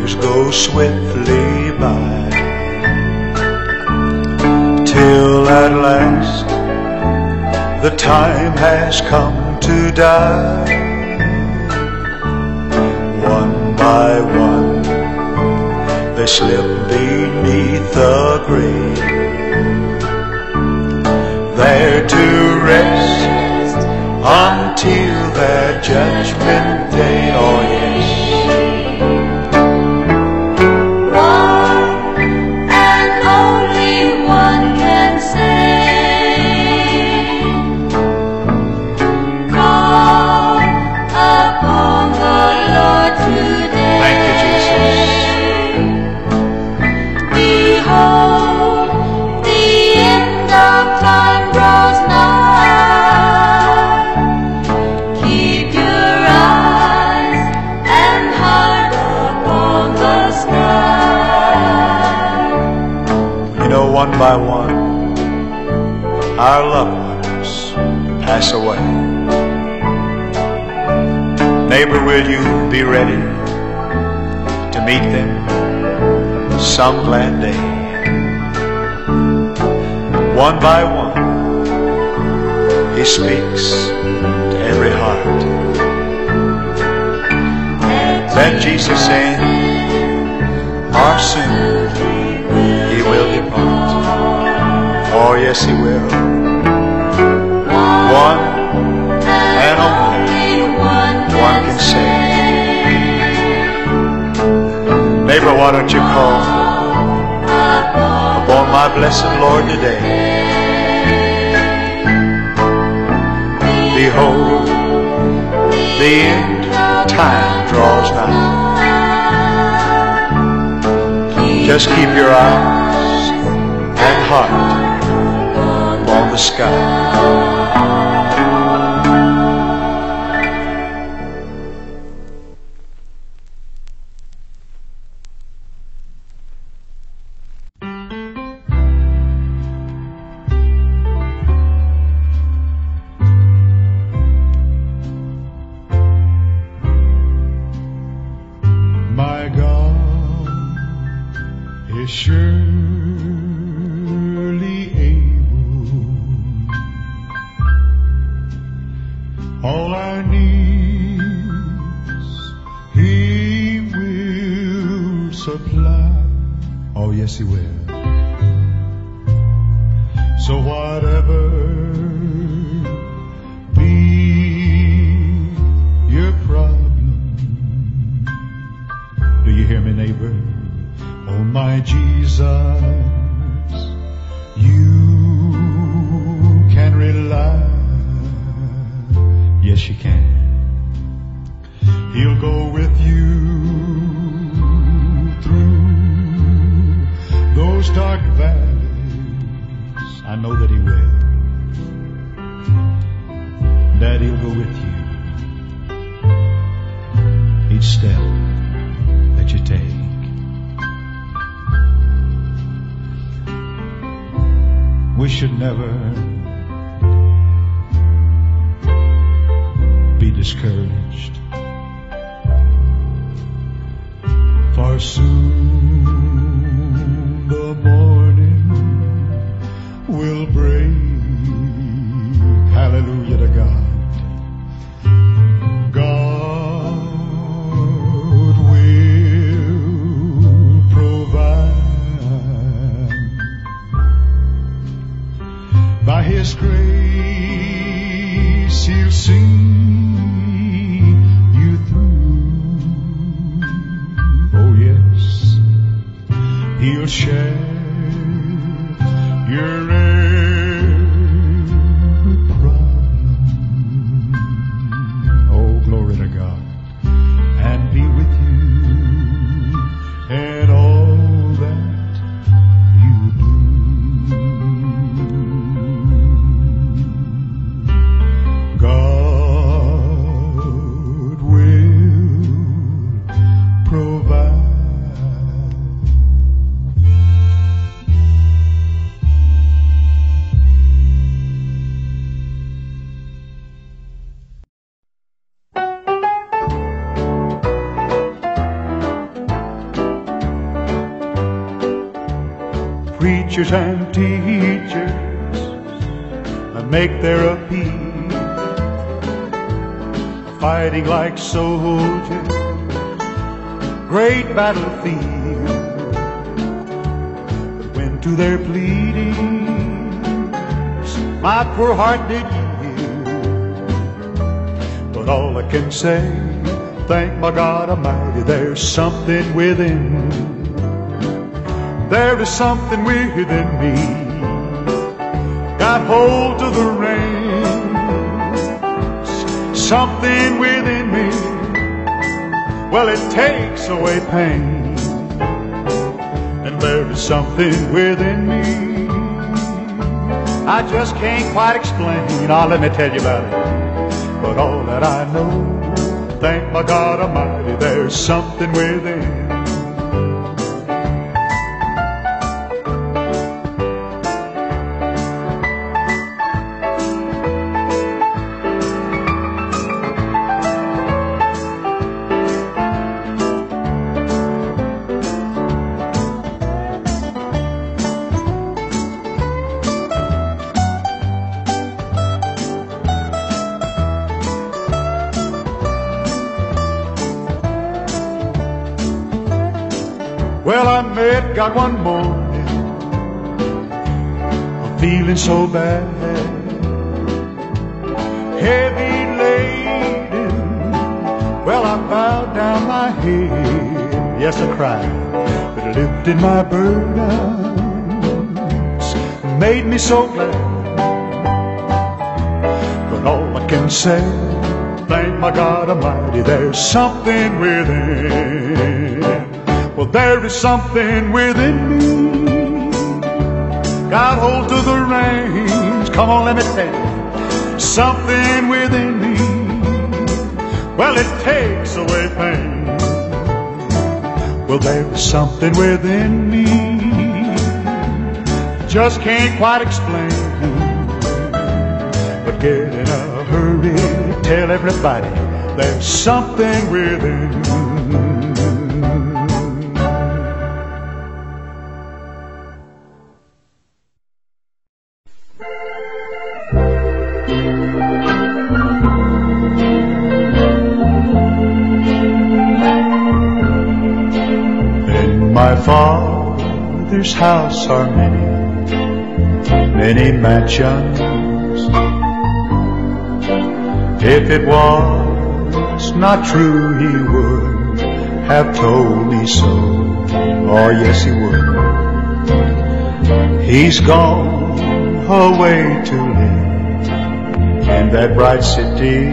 years go swiftly by, till at last the time has come to die. One by one they slip beneath the grave, there to rest until their judgment day. Oh yes, one and only one can say, call upon the Lord today. Thank you, Jesus. Behold, the end of time draws nigh. Keep your eyes and heart upon the sky. You know, one by one our loved ones pass away. Neighbor, will you be ready to meet them some glad day? One by one He speaks to every heart. Then Jesus said, or soon He will depart. Oh yes, He will. One and only one can say. Neighbor, why don't you call upon my blessed Lord today? Behold, the end time draws nigh. Just keep your eyes and heart upon the sky. My God is surely able, all our needs He will supply. Oh yes, He will. So whatever be your problem, do you hear me, neighbor? Oh my Jesus, you can rely. Yes, you can. He'll go with you through those dark valleys. I know that He will. That He'll go with you each step that you take. We should never be discouraged, for soon the morning will break. Hallelujah to God. God will provide. By His grace He'll see you through. Oh yes, He'll share your every problem. Oh, glory to God. And be with you and all that you do. God will provide. preachers and teachers make their appeal, fighting like soldiers, great battlefield. But when to their pleadings my poor heart did yield, but all I can say, thank my God Almighty, there's something within. There is something within me, got hold of the reins. Something within me, well, it takes away pain. And there is something within me I just can't quite explain. Oh, let me tell you about it. But all that I know, thank my God Almighty, there's something within. Well, I met God one morning, I'm feeling so bad, heavy laden. Well, I bowed down my head, yes, I cried, but it lifted my burdens, made me so glad. But all I can say, thank my God Almighty, there's something within. Well, there is something within me, got hold of the reins. Come on, let me tell you, something within me, well, it takes away pain. Well, there is something within me, just can't quite explain. But get in a hurry, tell everybody, there's something within. My Father's house are many, many mansions. If it was not true, He would have told me so. Oh, yes, He would. He's gone away to live in that bright city.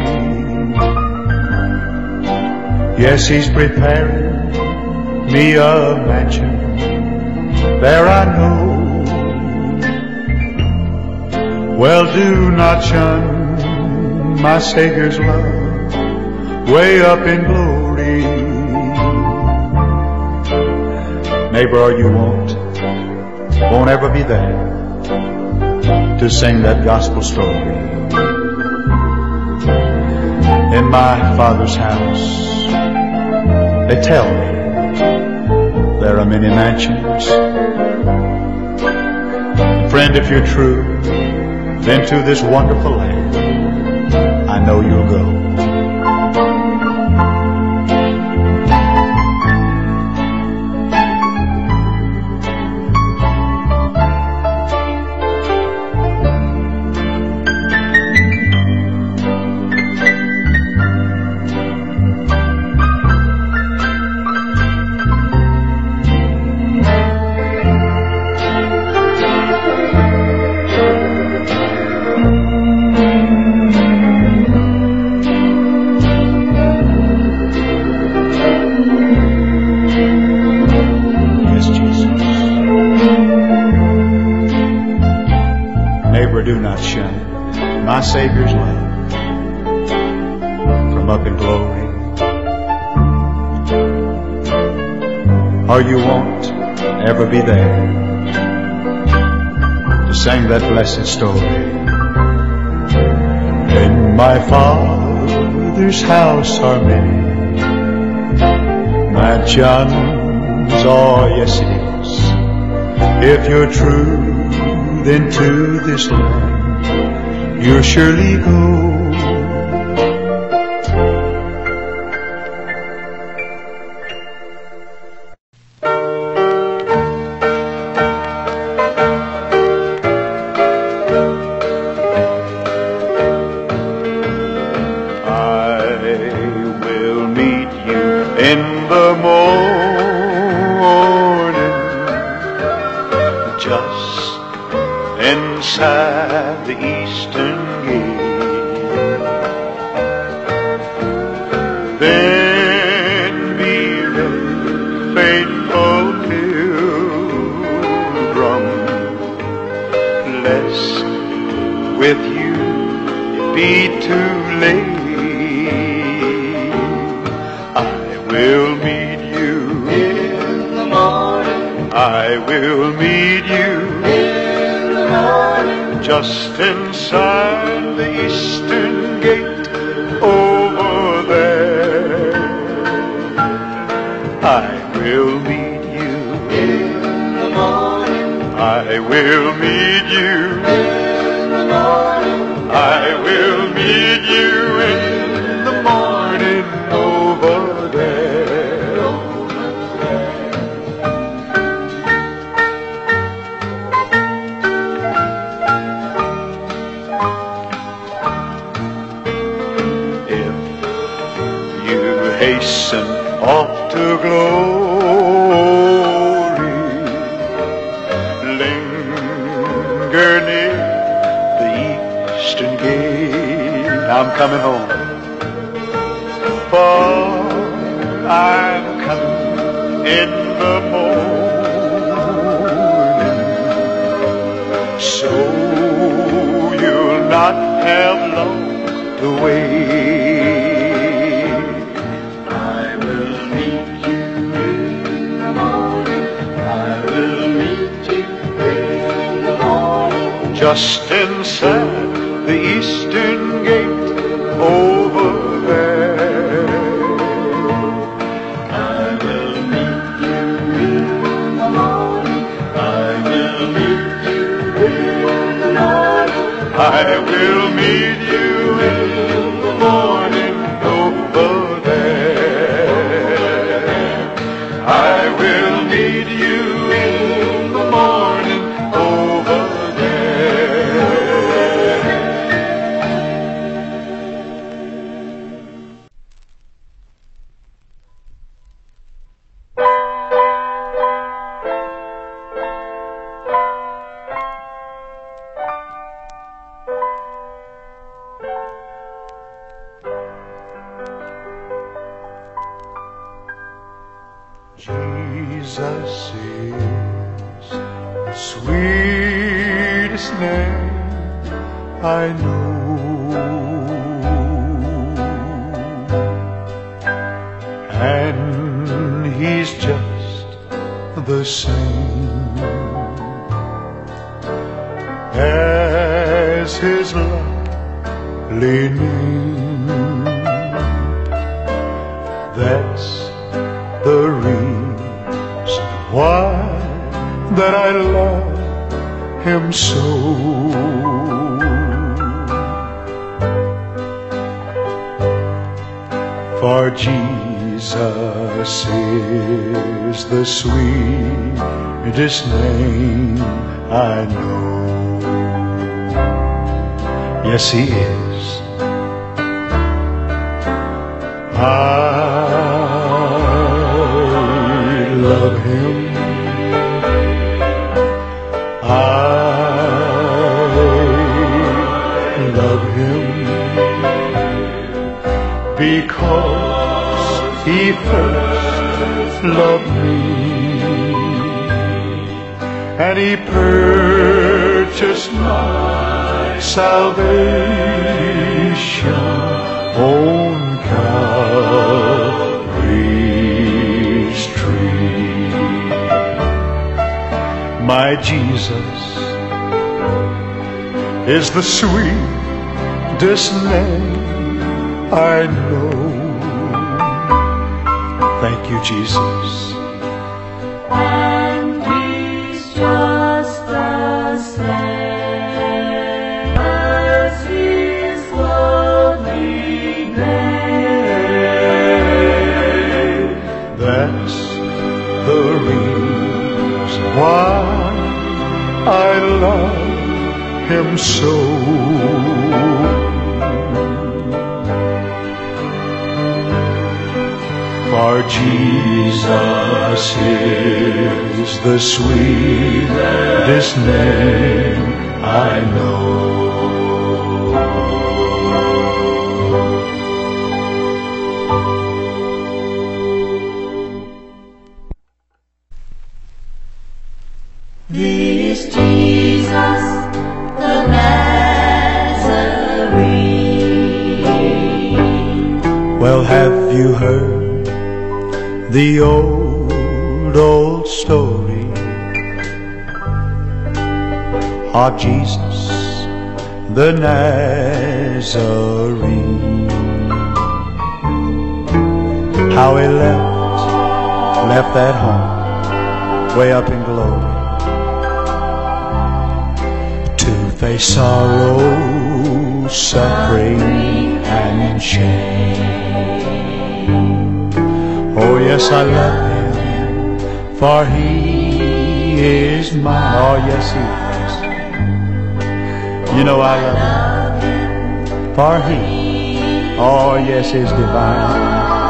Yes, He's preparing me a mansion, there I know. Well, do not shun my Savior's love, way up in glory. Neighbor, you won't ever be there to sing that gospel story. In my Father's house, they tell me, there are many mansions. Friend, if you're true, then to this wonderful land, I know you'll go. Do not shun my Savior's love from up in glory, or you won't ever be there to sing that blessed story. In my Father's house are many mansions, oh yes it is. If you're true, then to this land you'll surely go. Inside the eastern gate, then be ready, faithful pilgrim, lest with you it be too late. I will meet you in the morning. I will meet you just inside the eastern gate over there. I will meet you in the morning. I will meet you in the morning. I will meet you in the morning over there. Hasten off to glory, linger near the eastern gate. I'm coming home, for I'm coming in the morning, so you'll not have long to wait. Just inside the eastern gate over there. I will meet you in the morning. I will meet you in the morning. I will meet you in the morning over there. I will meet you in the morning over there. Jesus is the sweetest name I know, and He's just the same as His lovely name. That's the reason why that I love Him so. For Jesus is the sweetest name I know. Yes, He is. I love Him. I love Him because He first loved me, and He purchased my salvation on Calvary's tree. My Jesus is the sweetest name I know. Thank you, Jesus. And He's just why I love Him so. For Jesus is the sweetest name I know. This Jesus, the Nazarene. Well, have you heard the old story of Jesus the Nazarene? How he left that home way up in glory to face sorrow, suffering, and shame. Oh yes, I love Him, for He is mine. Oh yes, He is. You know I love Him, for He, oh yes, is divine.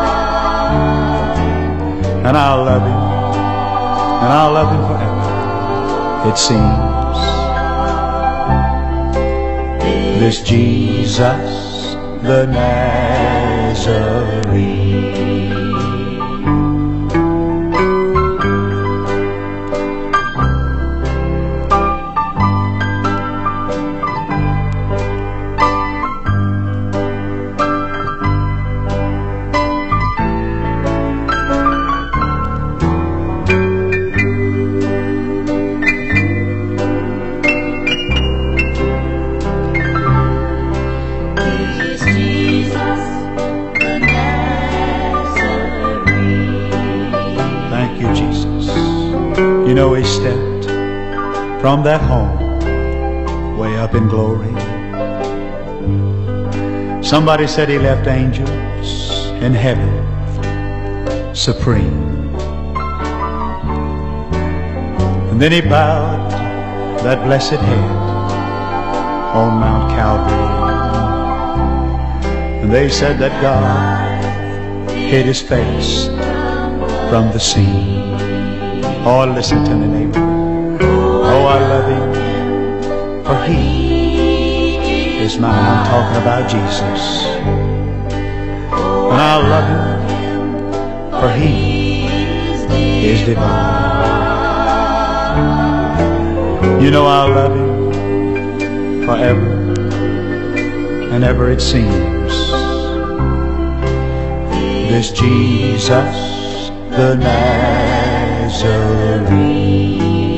And I'll love Him, and I'll love Him forever, it seems. This Jesus, the Nazarene. You know he stepped from that home way up in glory. Somebody said he left angels in heaven supreme. And then he bowed that blessed head on Mount Calvary. And they said that God hid his face from the sea. Oh, listen to me, neighbor. Oh, I love Him, for He is mine. I'm talking about Jesus. And I love Him, for He is divine. You know I love Him forever and ever, it seems. This Jesus, the Nazarene.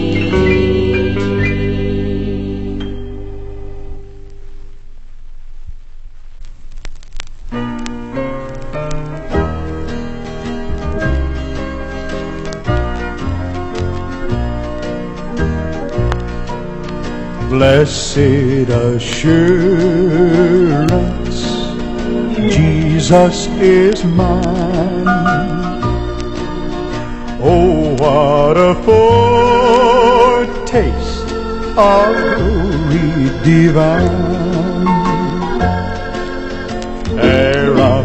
Blessed assurance, Jesus is mine. Oh, what a foretaste of glory divine, heir of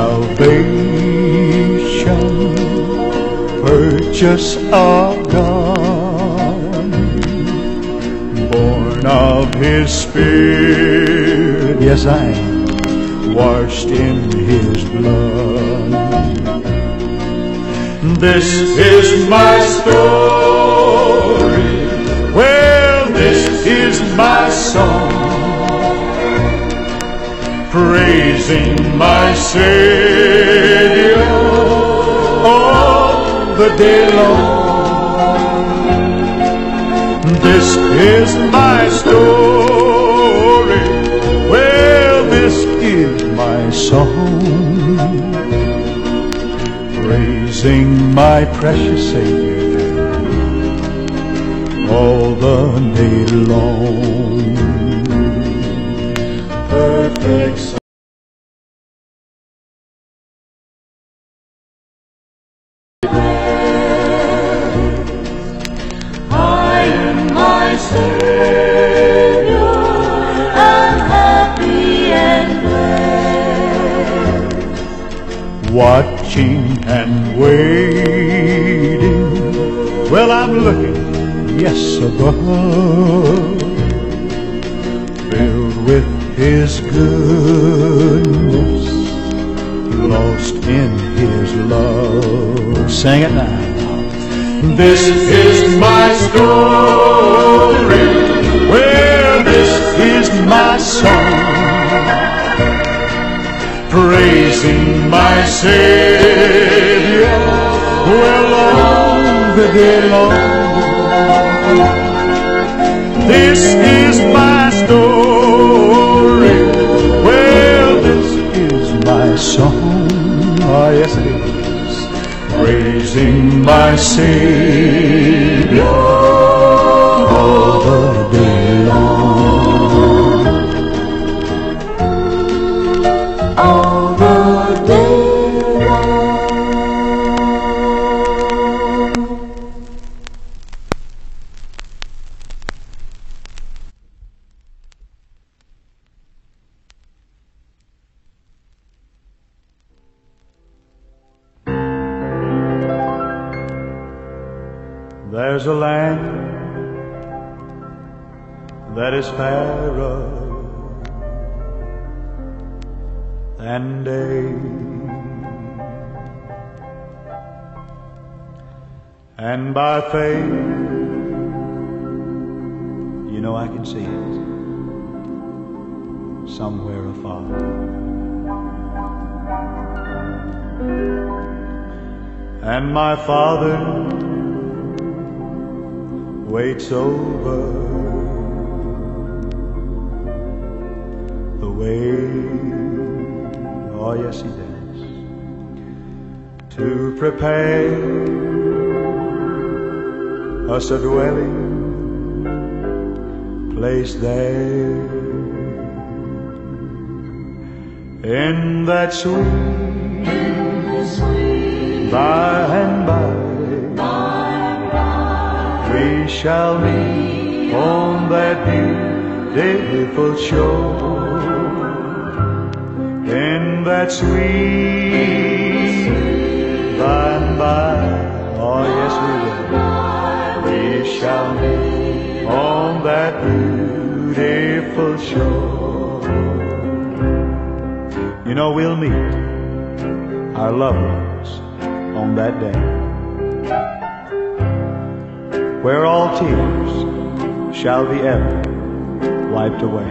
salvation, purchase of God, born of His Spirit, yes I am, washed in His blood. This is my story, well, this is my song, praising my Savior all the day long. This is my story, well, this is my song, praising my precious Savior all the day long. Perfect Well, I'm looking, yes, above, filled with His goodness, lost in His love. Sing it now. This is my story. Well, this is my song, praising my Savior, well, all the day long. This is my story. Well, this is my song. Oh, yes, it is. Praising my Savior all the day long. All the day long. There's a land that is fairer than day, and by faith, you know I can see it somewhere afar. And my Father waits over the way, oh yes He does, to prepare us a dwelling place there, in that sweet by and by we shall meet on that beautiful shore, in that sweet by and by. Oh yes, we shall meet on that beautiful shore. You know, we'll meet our loved ones on that day, where all tears shall be ever wiped away,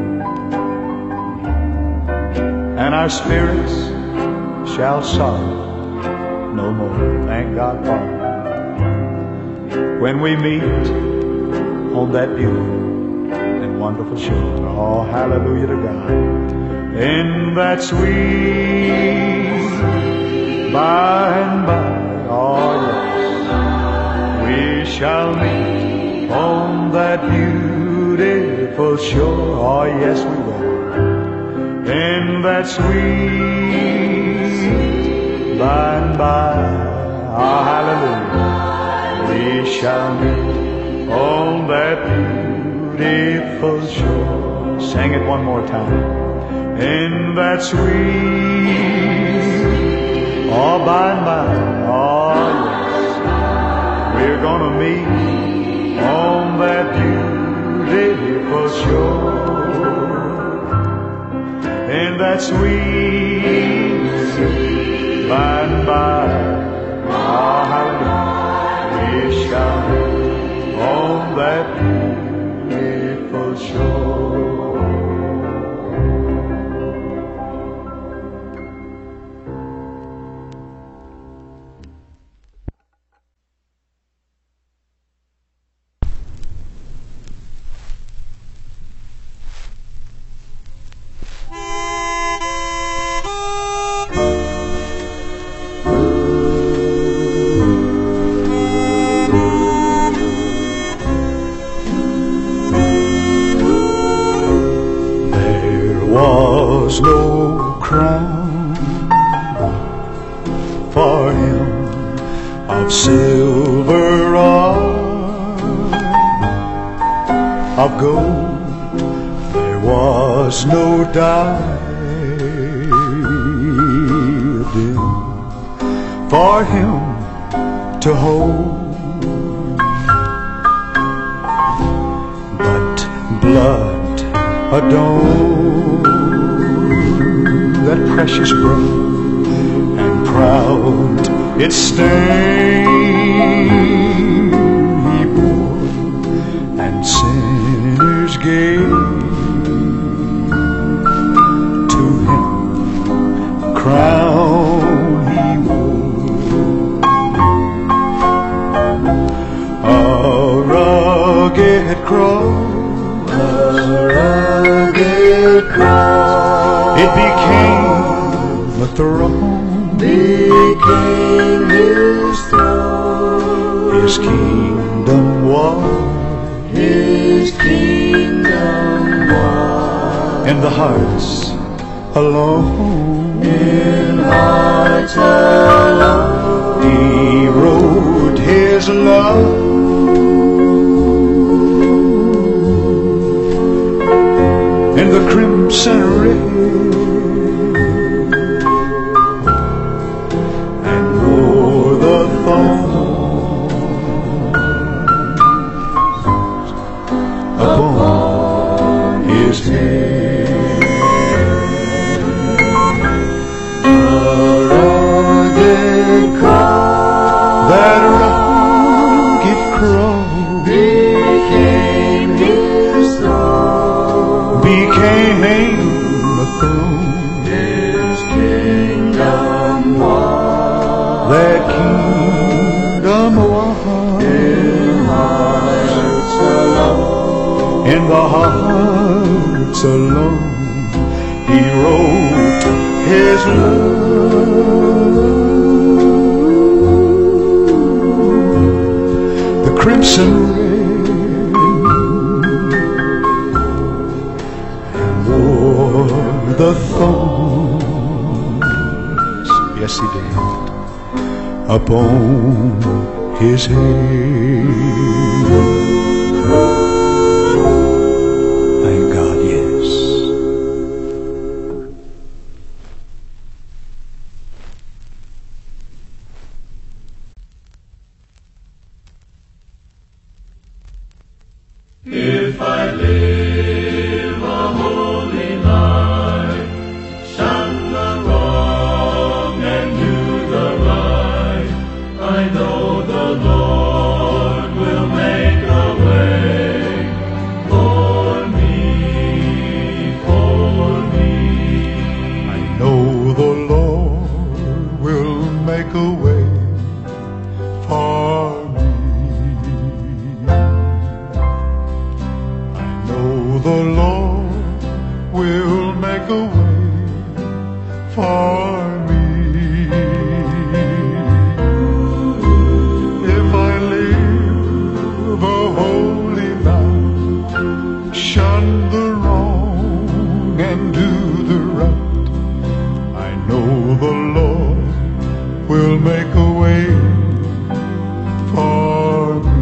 and our spirits shall sorrow no more. Thank God for it. When we meet on that beautiful and wonderful shore. Oh, hallelujah to God. In that sweet by and by, oh yes, we shall meet on that beautiful shore. Oh yes, we will. In that sweet by and by, oh hallelujah, we shall meet on that beautiful shore. Sing it one more time. In that sweet, oh by and by, oh yes, we're gonna meet on that beautiful shore. In that sweet by and by, oh hallelujah, we shall meet on that beautiful shore. Was no crown for him of silver or of gold. There was no diadem for him to hold. blood adorned that precious brow, and proud its stain he bore, and sinners gave to him a crown he wore. A rugged cross, it became a throne, became his throne. His kingdom was, His kingdom was, in the hearts alone. in hearts alone. He wrote his love in the crimson red, and wore the thorns upon his head. A rugged cross That rugged cross became his throne. became a throne. His kingdom was, That kingdom was in hearts alone. in the hearts alone. He wrote his love, the crimson red, and wore the thorns, yes he did, upon his head. Thank God, yes. If I live a holy life, shun the wrong and do the right, I know the Lord will make a way for me, for me. I know the Lord will make a way for me. I know the Lord will make a way for me. If I live a holy life, shun the wrong and do the right, I know the Lord will make a way for me.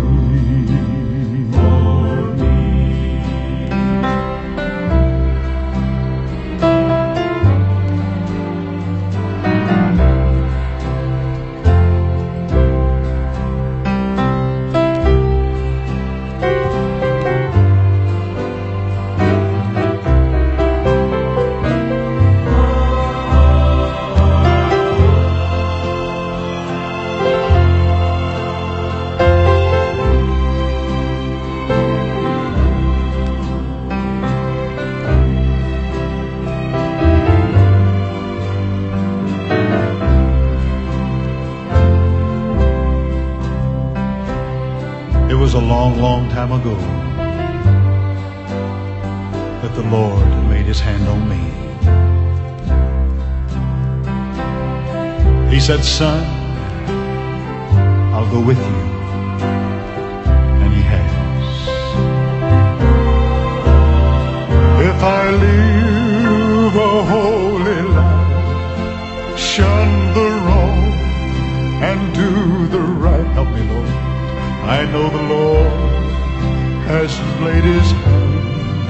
It was a long, long time ago that the Lord laid his hand on me. He said, son, I'll go with you. And he has. If I live a holy life, shun the wrong and do the right, help me, Lord. I know the Lord has laid his hand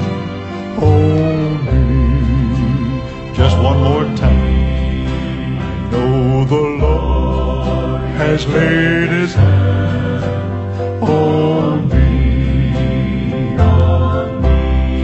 on me. Just one more time. I know the Lord has laid his hand on me.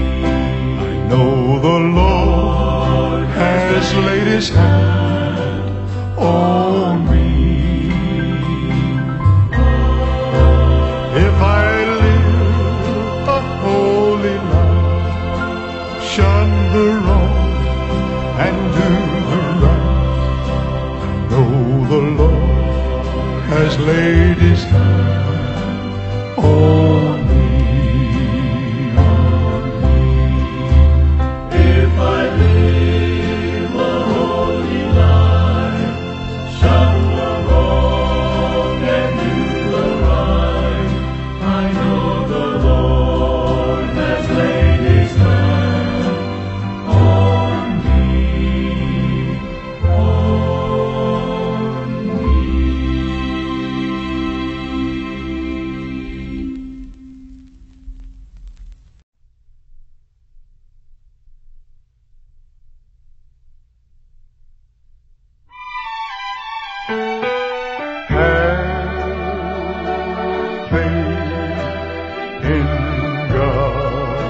faith in God.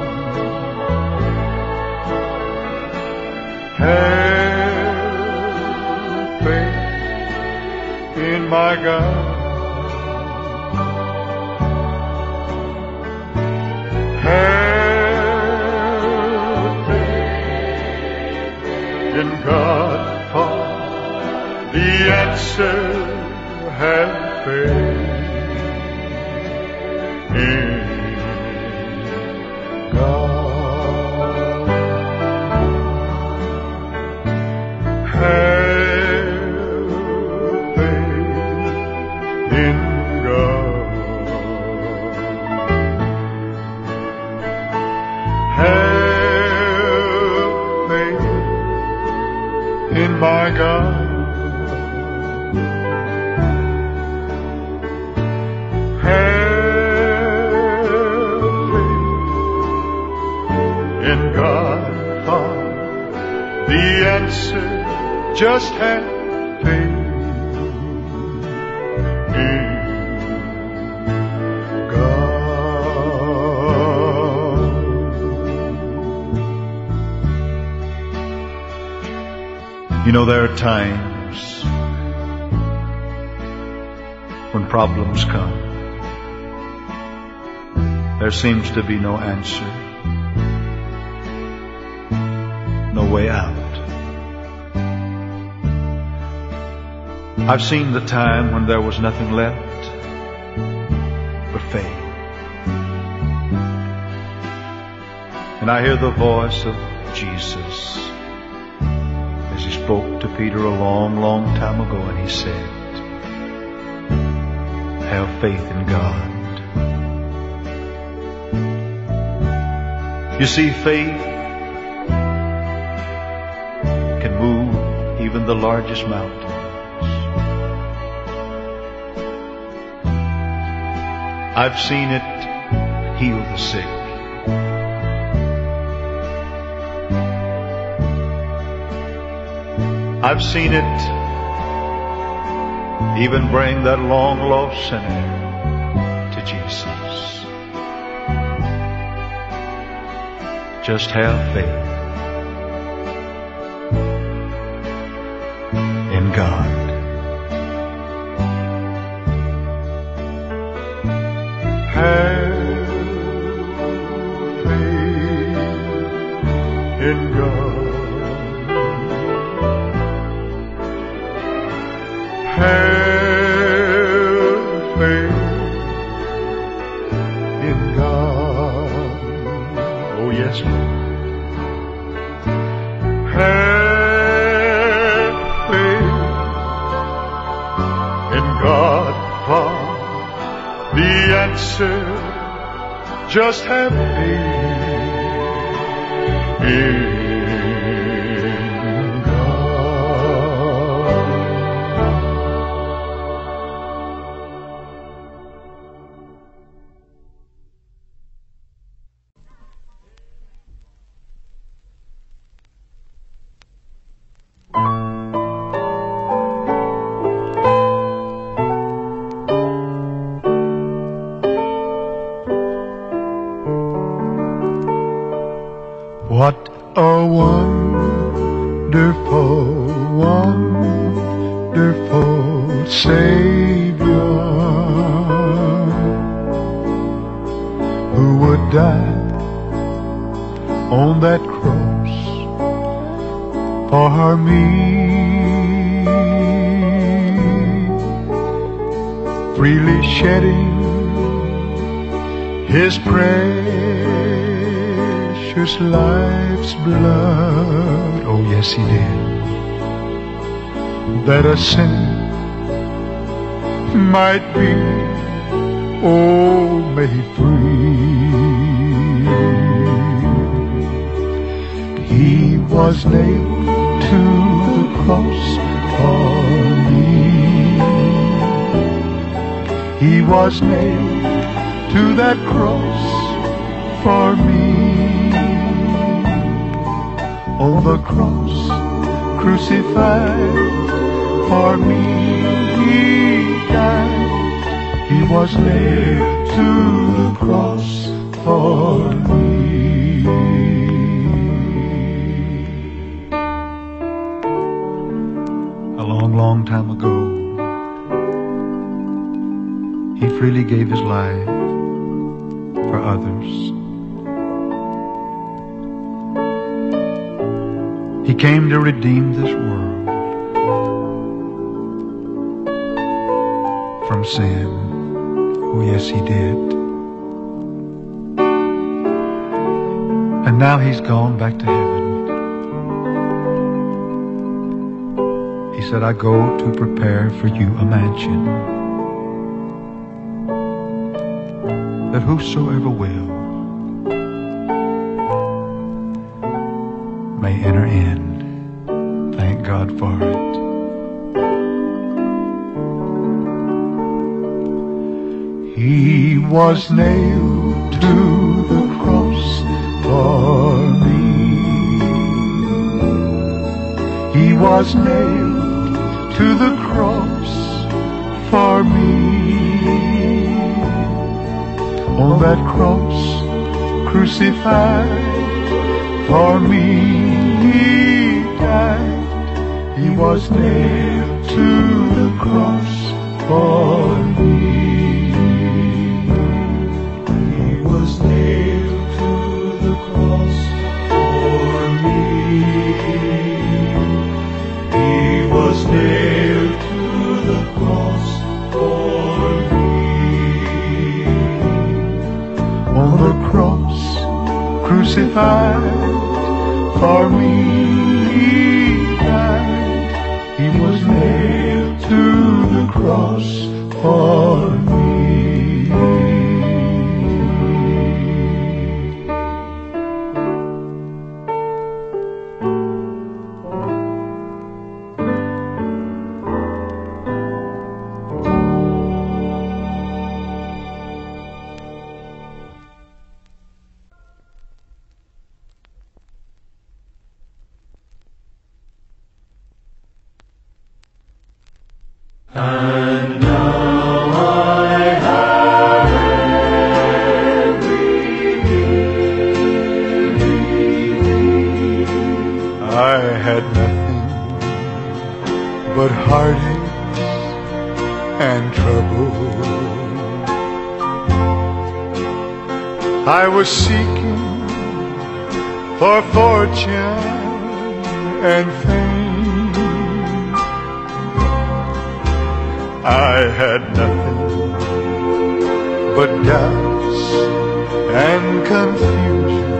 Have faith in my God. Have faith in God, for the answer. Have faith in God. Have faith in God. Have faith in my God. Just have faith in God. You know, there are times when problems come. There seems to be no answer, no way out. I've seen the time when there was nothing left but faith. And I hear the voice of Jesus as he spoke to Peter a long, long time ago, and he said, have faith in God. You see, faith can move even the largest mountain. I've seen it heal the sick. I've seen it even bring that long-lost sinner to Jesus. Just have faith in God. Have faith in God. Have faith in God. Oh yes, Lord. Have faith in God, for the answer. Just have faith in What a wonderful, wonderful Savior, who would die on that cross for me, freely shedding His precious life's blood. Oh yes, He did, that a sinner might be, oh, made free. He was nailed to the cross for me. He was nailed to that cross for me. On the cross, crucified for me, He died. He was nailed to the cross for me. A long, long time ago, He freely gave His life for others. He came to redeem this world from sin. Oh, yes, He did. And now He's gone back to heaven. He said, I go to prepare for you a mansion, that whosoever will may enter in. Thank God for it. He was nailed to the cross for me. He was nailed to the cross for me. On that cross, crucified for me, He died. He was nailed to the cross for me. He was nailed to the cross for me. He was nailed to the cross for me. On the cross, crucified for me, He died. He was nailed to the cross for me. And now I have everything. I had nothing but heartaches and trouble. I was seeking for fortune and fame. I had nothing but doubts and confusion.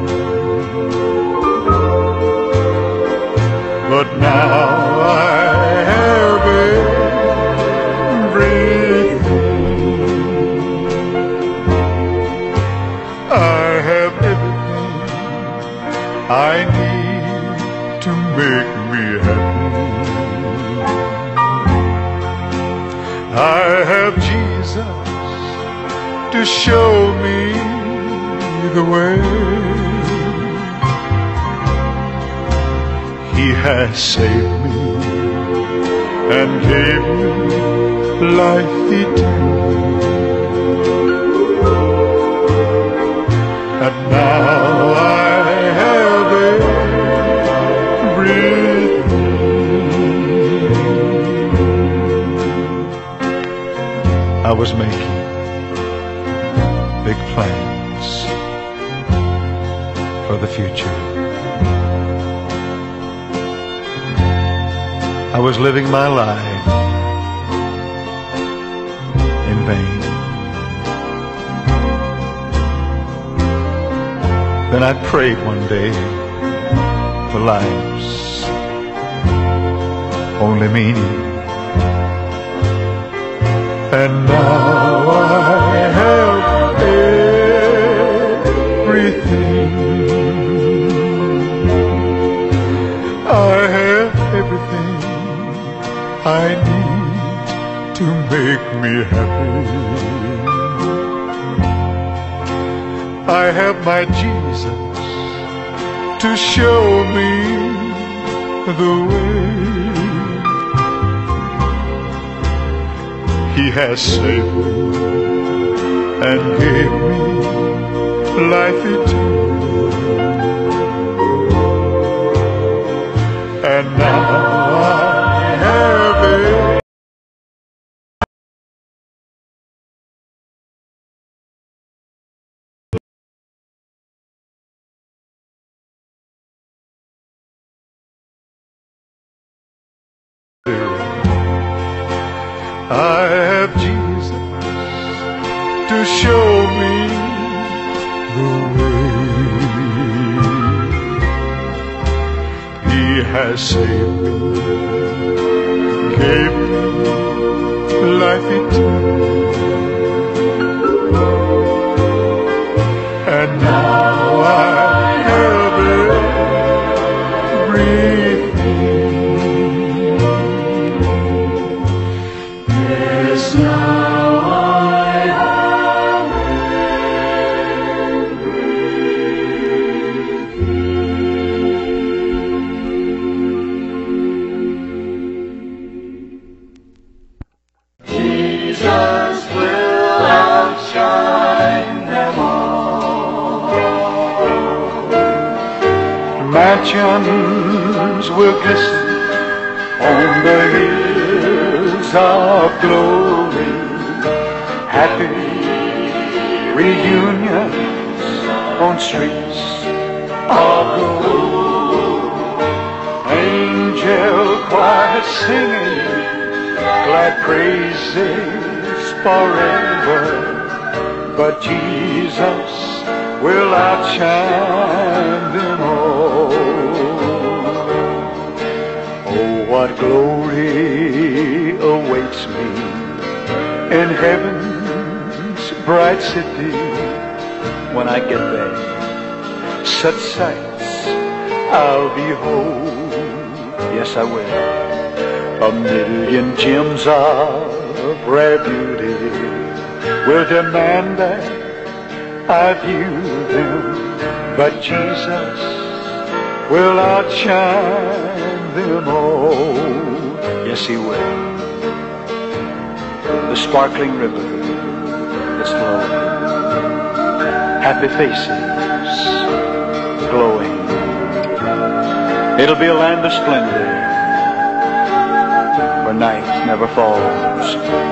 But now I have everything. I have everything I need to make me happy. I have Jesus to show me the way. He has saved me and gave me life eternal. And now I have everything. I was making big plans for the future. I was living my life in vain. Then I prayed one day for life's only meaning. And now I have everything. I have everything I need to make me happy. I have my Jesus to show me the way. He has saved me and gave me life eternal. And now I have it. I have Jesus to show me the way. He has saved me, gave me life eternal, and now I have everything. Yes, now I have Jesus will outshine them all. Mansions will glisten on the hills of glory. Happy reunions on streets of gold. Angel choir singing glad praises forever. But Jesus will outshine them all. Oh, what glory awaits me in heaven's bright city. When I get there, such sights I'll behold. Yes, I will. A million gems of rare beauty will demand that I view them, but Jesus will outshine them all. Yes, He will. The sparkling river that's flowing, happy faces glowing. It'll be a land of splendor where night never falls.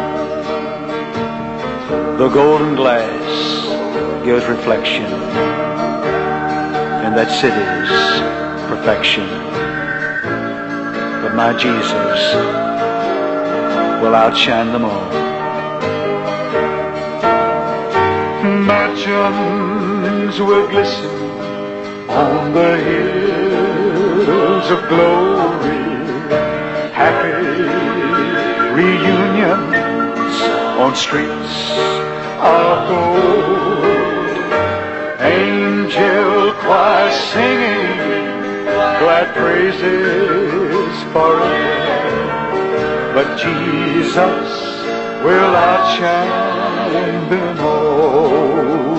The golden glass gives reflection in that city's perfection. But my Jesus will outshine them all. Mansions will glisten on the hills of glory. Happy reunions on streets of gold. Angel choir singing glad praises forever. But Jesus will outshine them all.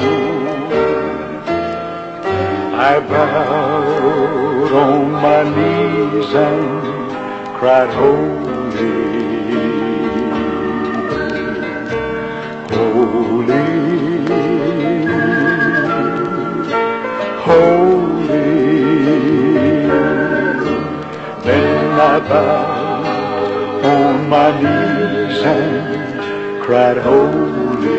I bowed on my knees and cried, holy, holy, holy. Then I bowed on my knees and cried, holy,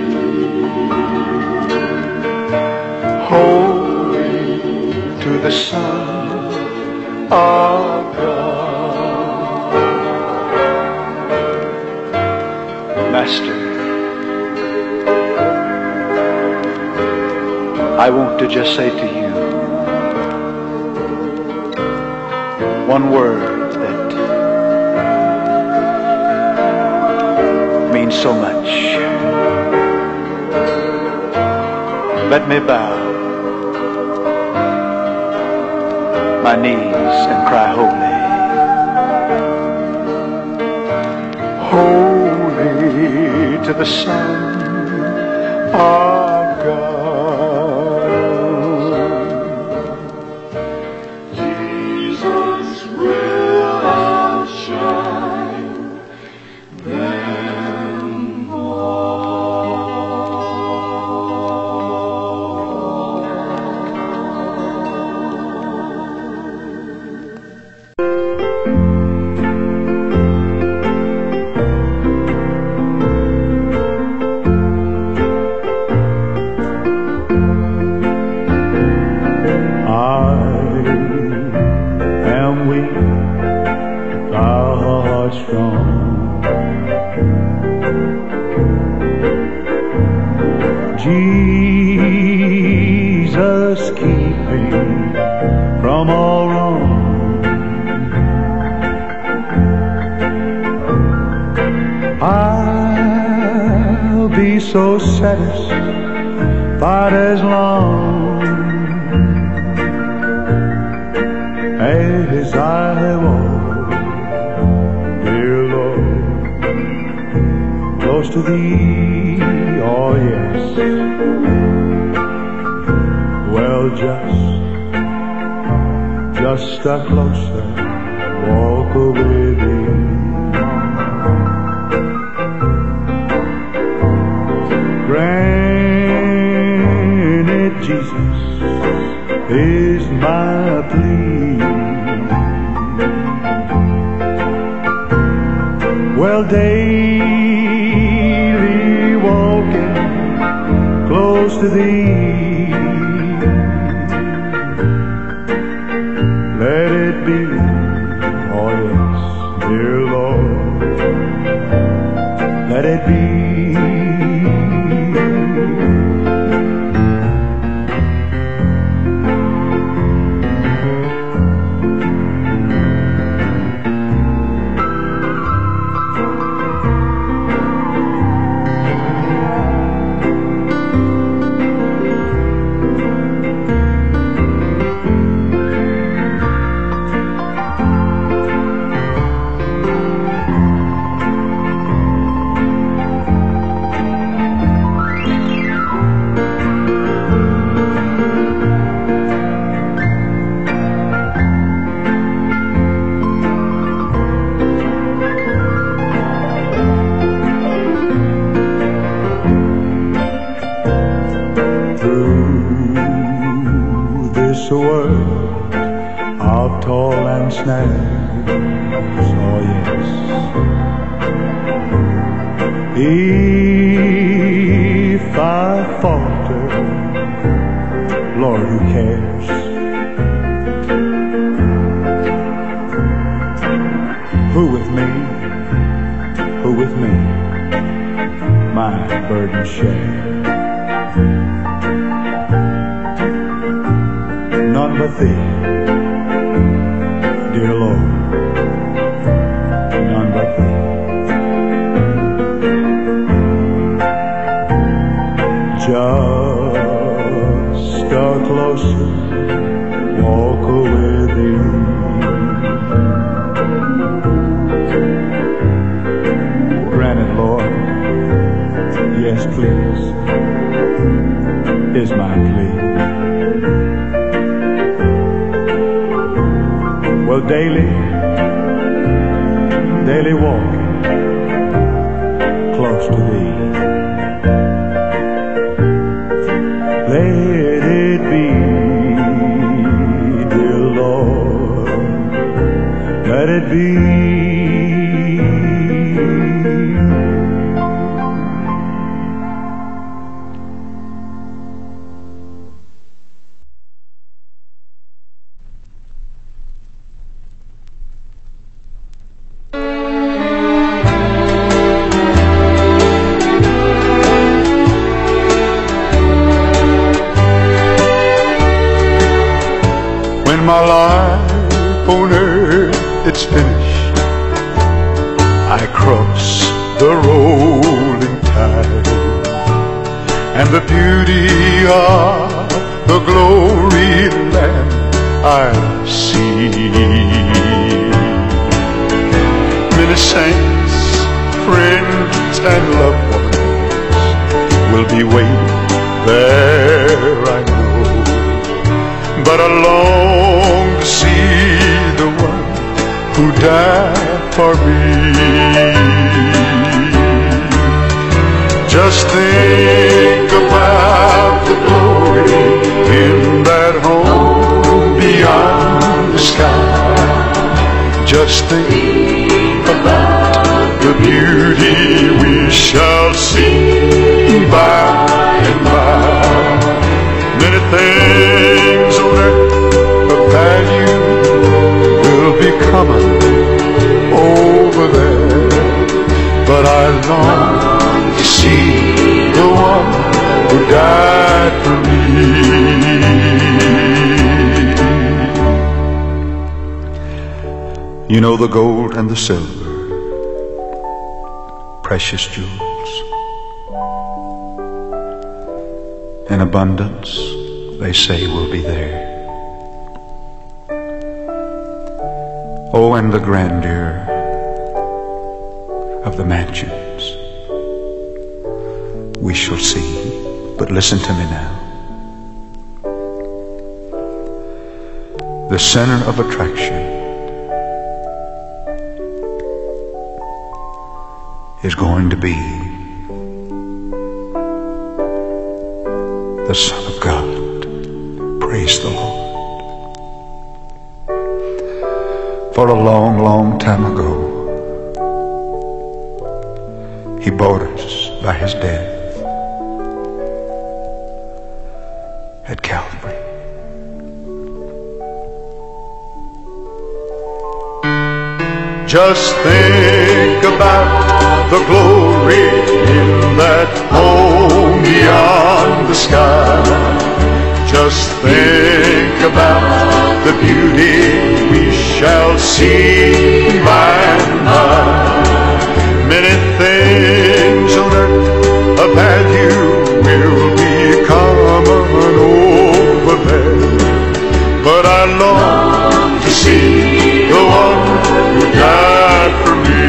holy to the Son of God. Master, I want to just say to you one word that means so much. Let me bow my knees and cry, holy, holy to the Son of God. Jesus will outshine them all. Jesus, keep me from all wrong. I'll be so satisfied as long as I walk, dear Lord, close to Thee. Oh yes. Well, just a closer walk with Thee. Granted, Jesus is my plea. Well, daily walking close to Thee, let it be, oh yes, dear Lord, let it be. A world of toil and snares, oh yes. If I falter, Lord, who cares? Who with me, my burden share? None but Thee, dear Lord, none but Thee. Just a closer walk with Thee. Granted, Lord, yes please, is my plea. Well, daily walking close to Thee. Let it be, dear Lord, let it be. My life on earth, it's finished. I cross the rolling tide, and the beauty of the glory land I see. Many saints, friends, and loved ones will be waiting there, I know. But I long to see the one who died for me. Just think about the glory in that home beyond the sky. Just think about the beauty we shall see by and by. Many things on earth of value will be coming over there, but I long to see the one died for me. You know, the gold and the silver, precious jewels, in abundance, they say, will be there. Oh, and the grandeur of the mansions we shall see. But listen to me now. The center of attraction is going to be the Son of God. Praise the Lord. For a long, long time ago, He bought us by His death at Calvary. Just think about the glory in that home beyond the sky. Just think about the beauty we shall see by and by. Many things on earth of value will be common over there, but I long to see the one who died for me.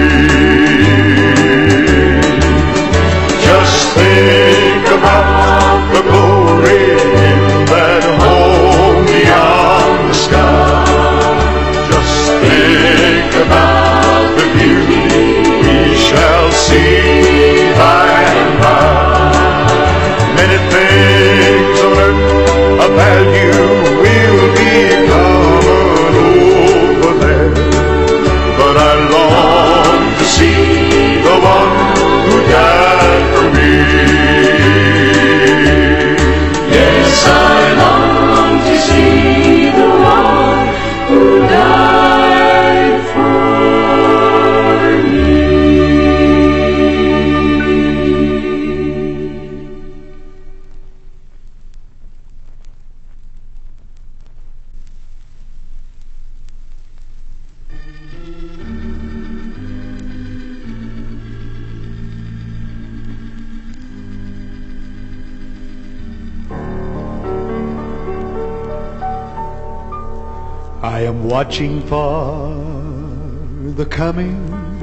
Just think about the glory in that home beyond the sky. Just think about the beauty we shall see by and by. Many things on earth of value will be common over there, but I long to see the one who died for me. Yes, I long to see the one who died for me. I am watching for the coming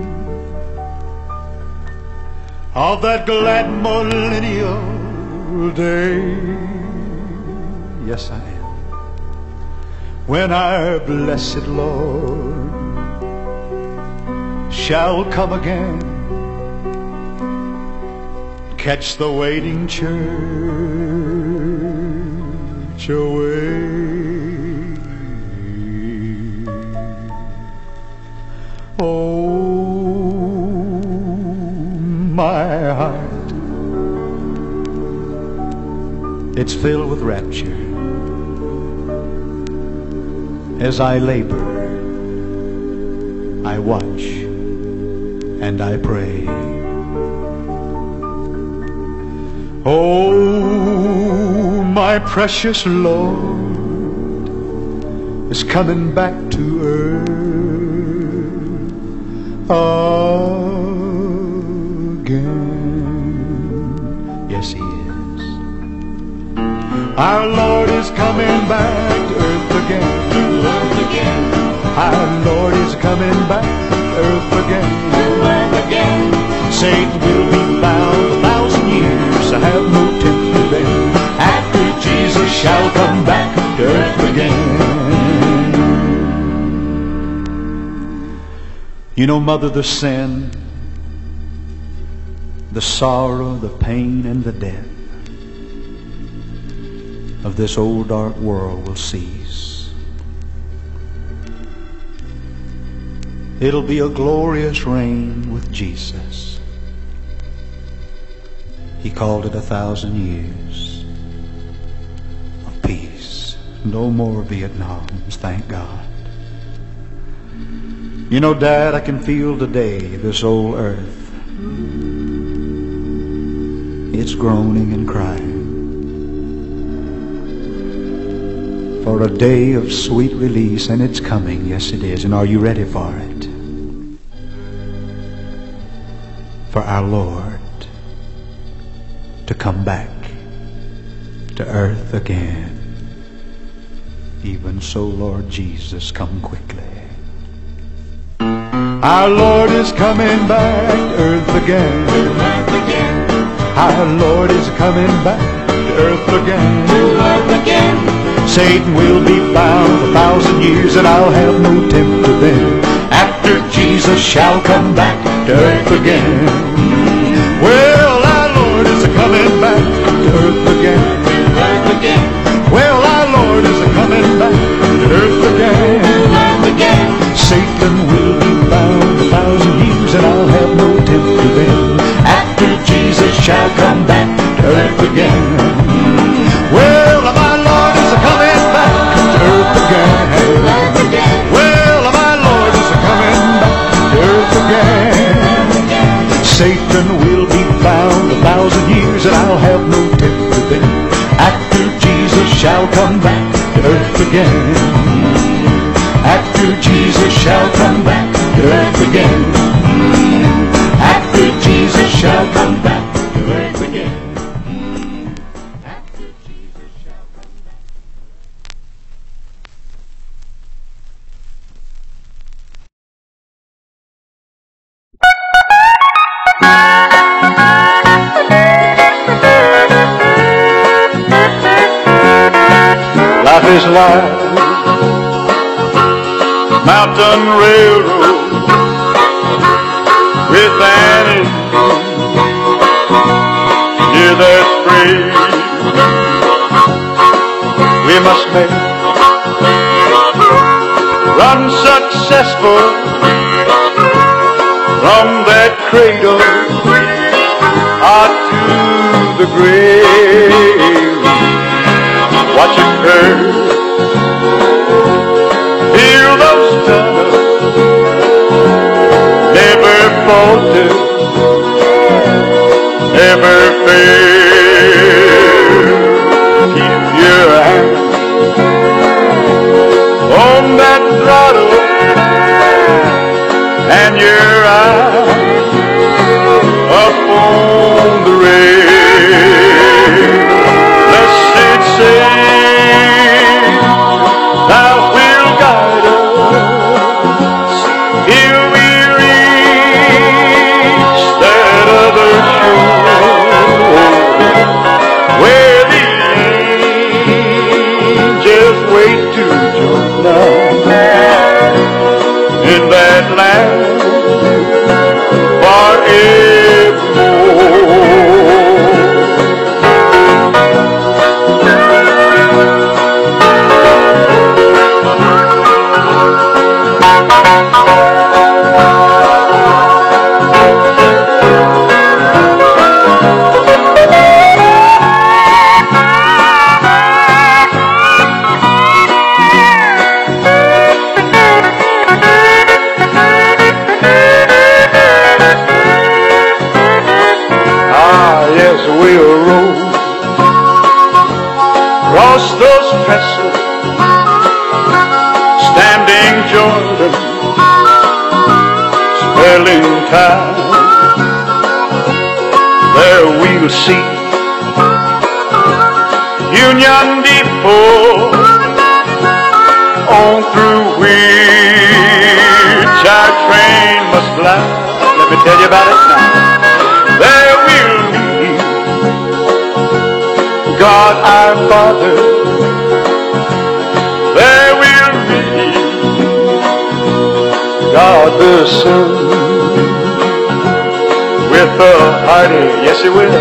of that glad millennial day. Yes, I am. When our blessed Lord shall come again, catch the waiting church away. Oh, my heart, it's filled with rapture as I labor, I watch, and I pray. Oh, my precious Lord is coming back to earth again. Yes, He is. Our Lord is coming back to earth again. Our Lord is coming back to earth again. Satan will be bound 1,000 years to have no temple then, after Jesus shall come back to earth again. You know, Mother, the sin, the sorrow, the pain, and the death of this old dark world will cease. It'll be a glorious reign with Jesus. He called it 1,000 years of peace. No more Vietnams, thank God. You know, Dad, I can feel today this old earth. It's groaning and crying. for a day of sweet release, and it's coming, yes it is. And are you ready for it? For our Lord to come back to earth again. Even so, Lord Jesus, come quickly. Our Lord is coming back to earth again. Our Lord is coming back to earth again. Satan will be bound 1,000 years, and I'll have no temper then. After Jesus shall come back to earth again. Well, our Lord is coming back to earth again. Well, our Lord is coming back to earth again. Satan will be bound 1,000 years, and I'll have no temper then. After Jesus shall come back to earth again. Well, my Lord is coming back to earth again. Well, my Lord is coming back to earth again. Satan will be bound 1,000 years, and I'll have no temper then. After Jesus shall come back to earth again. After Jesus shall come back to earth again. After Jesus shall come back to earth again. After Jesus shall come back. Life is like mountain railroad with an end near their spring. We must make run successful from that cradle out to the grave. Watch it curve, feel those tunnels, never falter, never fail. Keep your hand on that throttle and your eye up on the rail. Blessed say Thou will guide us till we reach that other shore where the angels wait to join us in that land forevermore. We'll roll across those trestles, standing Jordan, spelling time. There we'll see Union Depot, on through which our train must fly. Let me tell you about it now. There we'll meet God our Father. There we'll meet God the Son with a hearty, yes He will,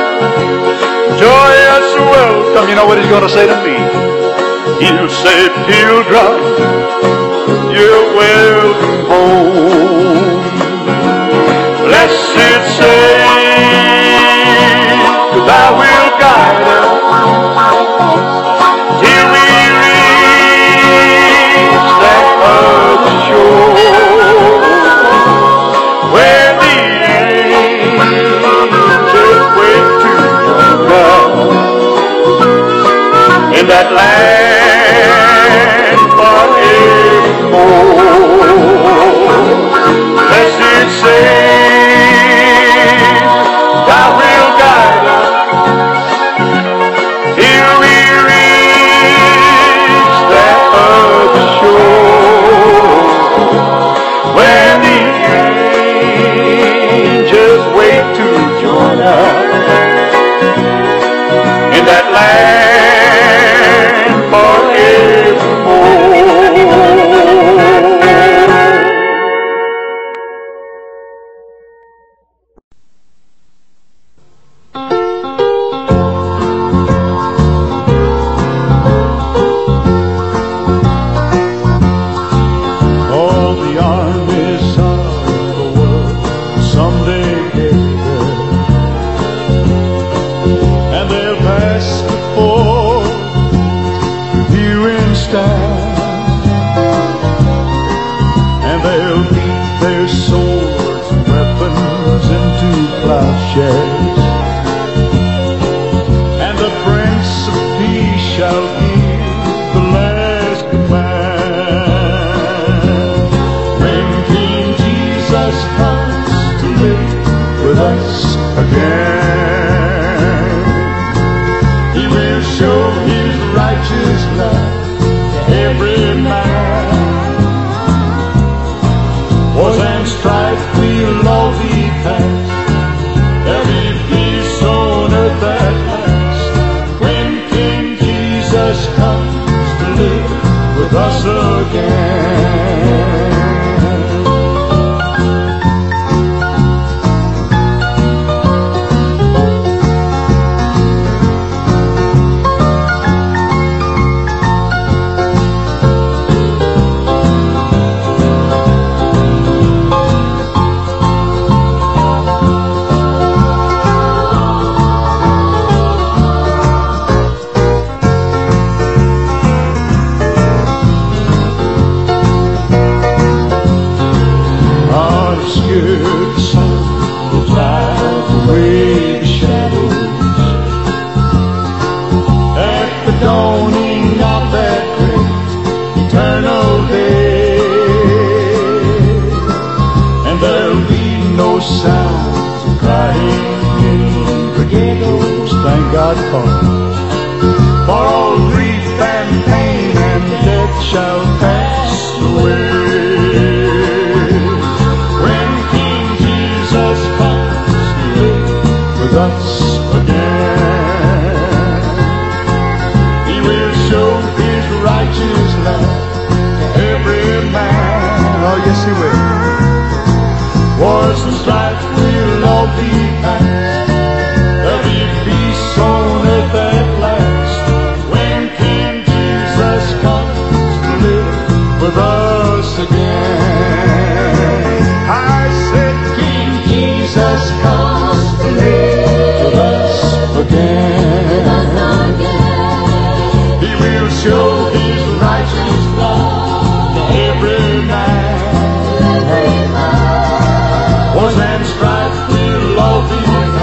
joyous welcome. You know what He's going to say to me? He'll say, pilgrim, you're welcome home. Blessed say, Thou will guide us till we reach that other shore where the angels wait to join us in that land land forevermore. Blessed saints, God will guide us till we reach that other shore, where the angels wait to join us in that land forevermore. All the armies of the world someday get there, and they'll pass before the viewing stand, and they'll beat their swords and weapons into plowshares, and the Prince of Peace shall give the last command. When King Jesus comes to live with us again, He will show His righteous love to every man. Wars and strife will all be past, there'll be peace on earth at last. When King Jesus comes to live with us again. Obscured sun will drive away the shadows at the dawning of that great eternal day, and there'll be no sounds of crying in the ghettos. Thank God for all grief and pain and death shall pass away. Us again, He will show His righteous love to every man. Oh yes, He will. Wars and strife will all be past, there'll be peace on earth at last. When King Jesus comes to live with us again. I said King Jesus comes to live again. He will show His righteous love to every man. Wars and strife will all be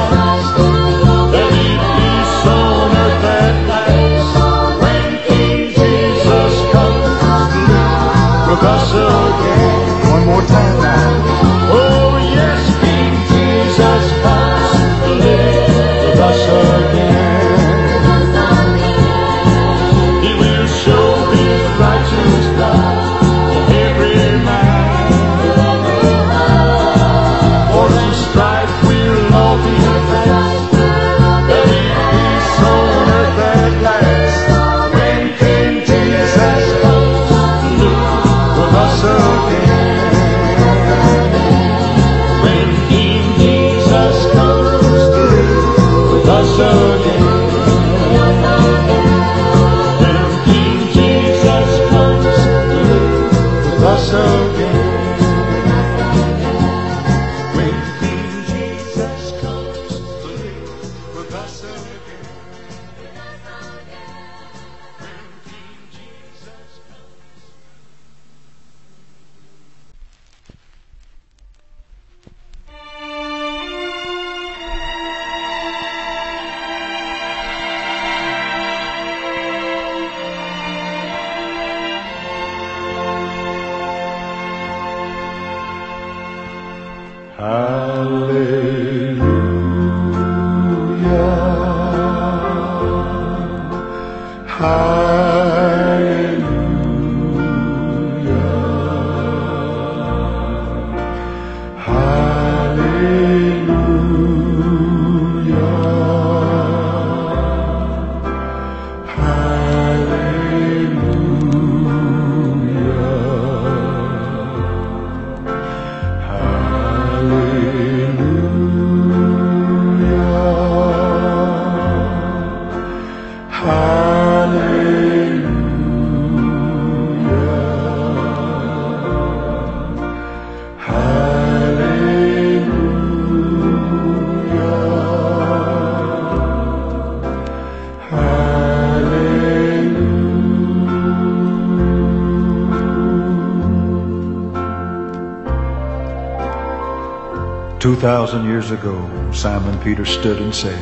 2,000 years ago, Simon Peter stood and said,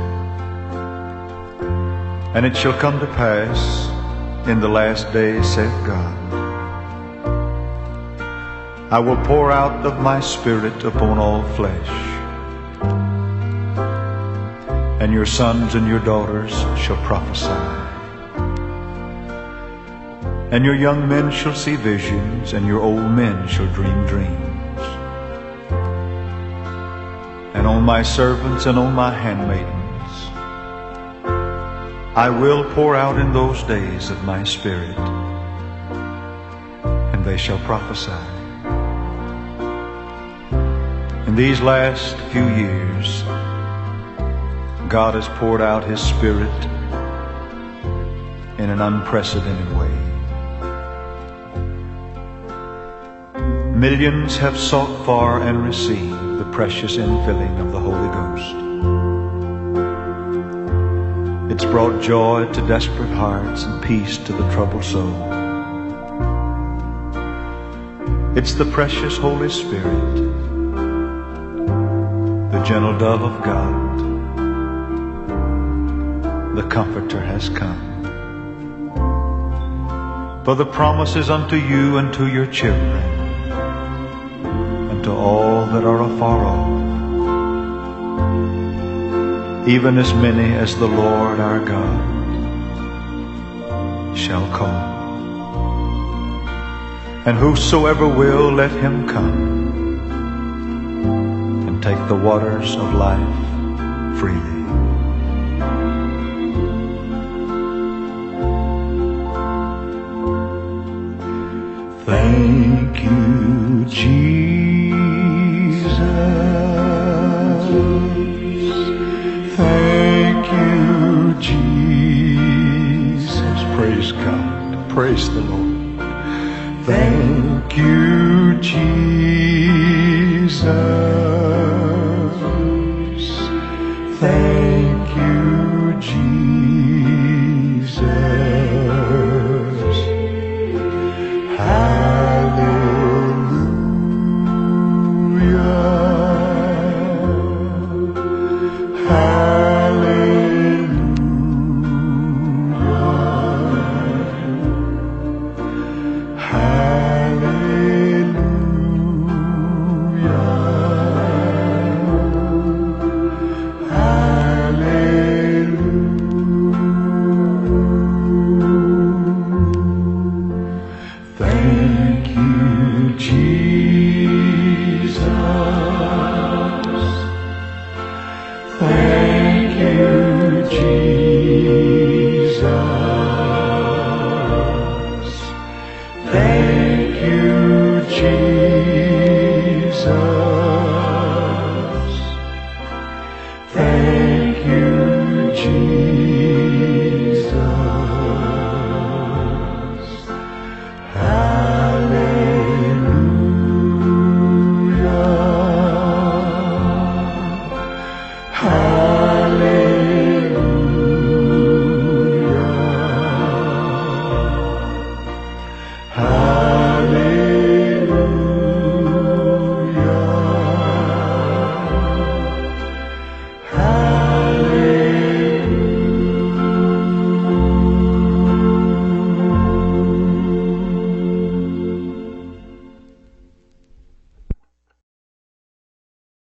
"And it shall come to pass in the last days, saith God, I will pour out of my Spirit upon all flesh, and your sons and your daughters shall prophesy, and your young men shall see visions, and your old men shall dream dreams. And on my servants and on my handmaidens I will pour out in those days of my Spirit, and they shall prophesy." In these last few years, God has poured out His Spirit in an unprecedented way. Millions have sought for and received the precious infilling of the Holy Ghost. It's brought joy to desperate hearts and peace to the troubled soul. It's the precious Holy Spirit, the gentle dove of God. The Comforter has come. For the promise is unto you and to your children, to all that are afar off, even as many as the Lord our God shall call. And whosoever will, let him come and take the waters of life freely. Thank you, Jesus. Thank you, Jesus. Praise God. Praise the Lord. Thank you, Jesus. Thank you, Jesus. Thank you, Jesus. Thank you, Jesus. Thank you, Jesus. Thank you, Jesus. Hallelujah.